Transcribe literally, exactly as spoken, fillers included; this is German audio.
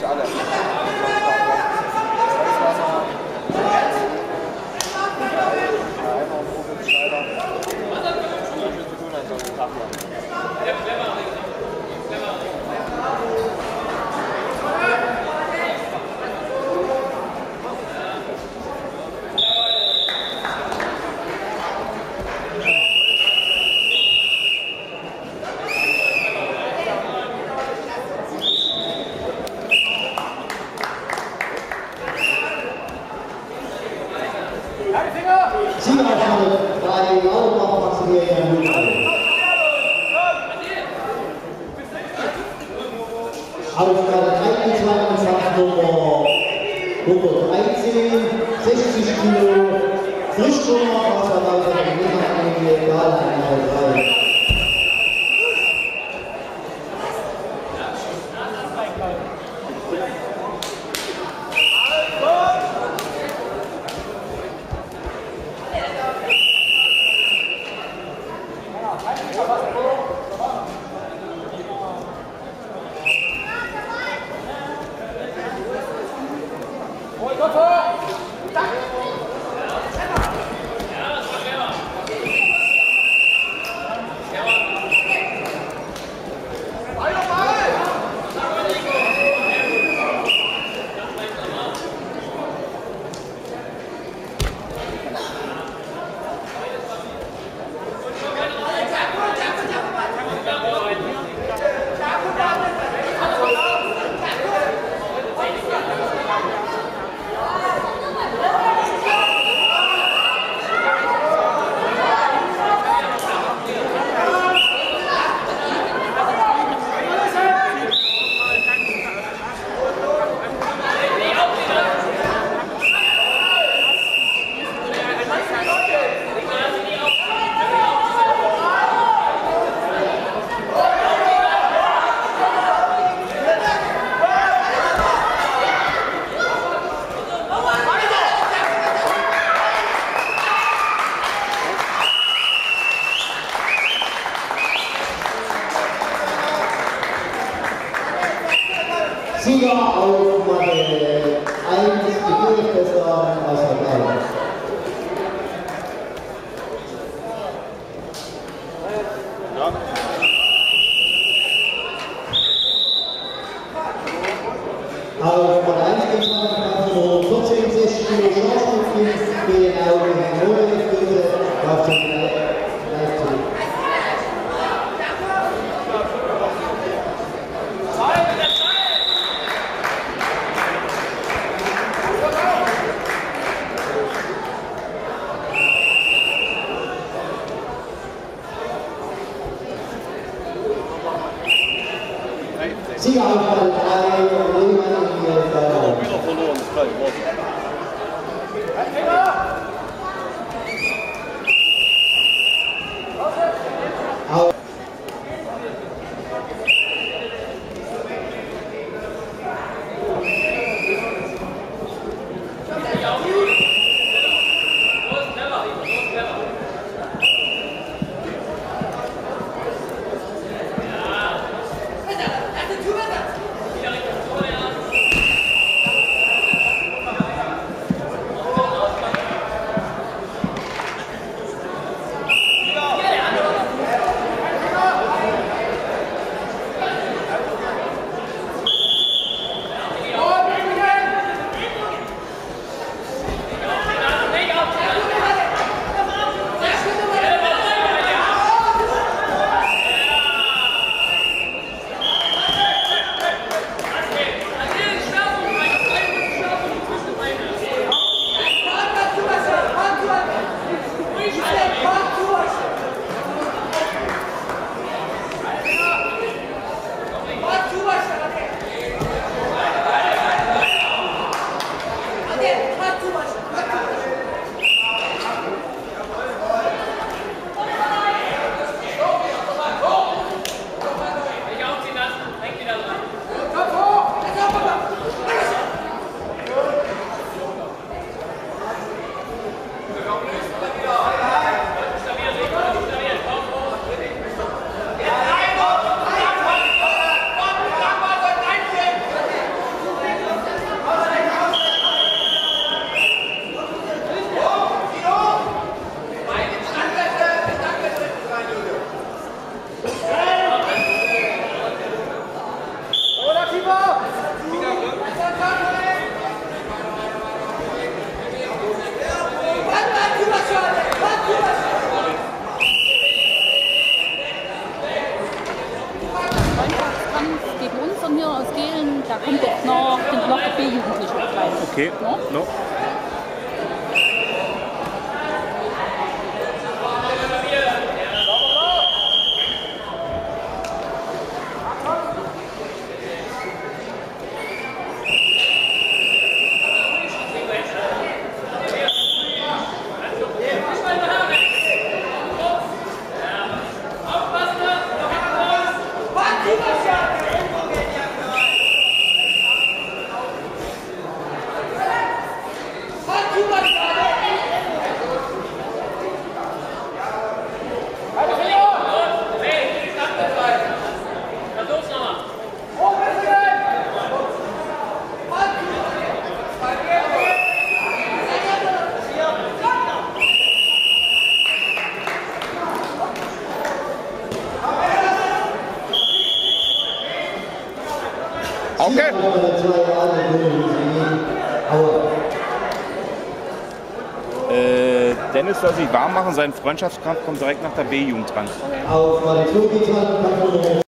alle. Siegeraussage bei Lauterbach Maximilian Lübke. Aufgabe einundzwanzig, Nummer hundertdreizehn, sechzig Kilo, Frischschunger aus der Lauterbach Liga, Egal drei. Sieger auf Matte eins, die Bundesbesser aus der Gala. Ja. Auf Matte eins gibt es noch vierzehn, sechzig Kilo Schorschkopfkind, B N L gegen Rolex-Böse, auf den Leipzig. Sieger auf Ball drei, Lehmann in der Gala. Wieder verloren, das gleich. Auf Okay. No? No. Okay. Äh, Dennis soll sich warm machen, sein Freundschaftskampf kommt direkt nach der B-Jugend dran. Auf meine Fluggitarren,